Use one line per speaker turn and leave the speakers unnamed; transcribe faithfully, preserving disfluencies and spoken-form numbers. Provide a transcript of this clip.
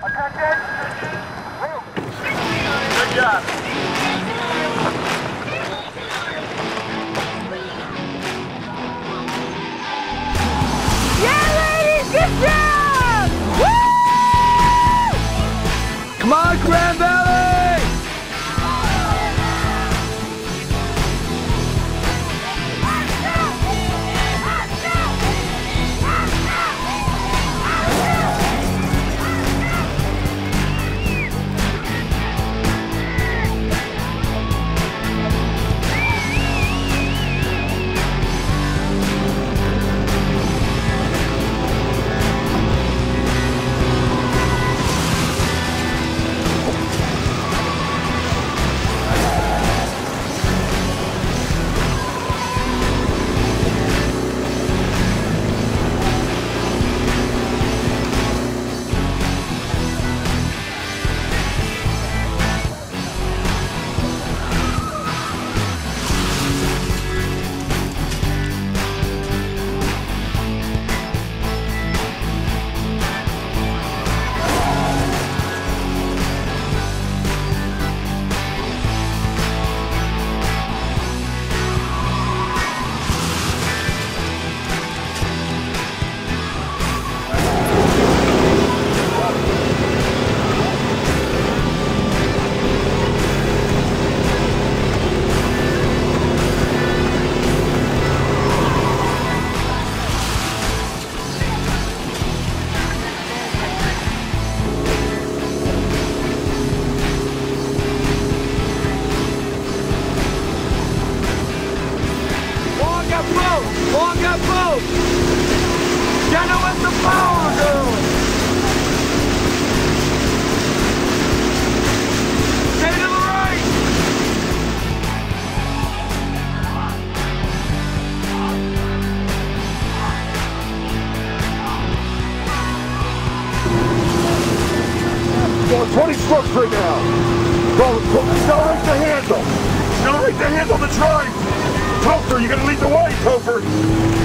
Good job.
Yeah, ladies, good job! Woo!
Come on, Grand Valley! Long that boat! Get it with the power, girl! Stay to the right!
Going twenty strokes right now. Go, go, accelerate the handle. Accelerate the handle to drive. Topher, you're gonna lead the way, Topher.